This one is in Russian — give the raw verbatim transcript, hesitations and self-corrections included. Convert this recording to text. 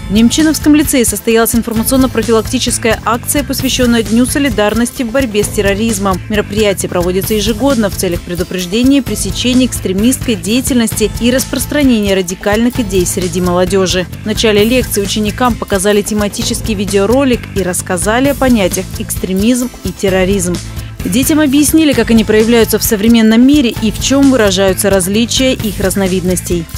В Немчиновском лицее состоялась информационно-профилактическая акция, посвященная Дню солидарности в борьбе с терроризмом. Мероприятие проводится ежегодно в целях предупреждения и пресечения экстремистской деятельности и распространения радикальных идей среди молодежи. В начале лекции ученикам показали тематический видеоролик и рассказали о понятиях экстремизм и терроризм. Детям объяснили, как они проявляются в современном мире и в чем выражаются различия их разновидностей.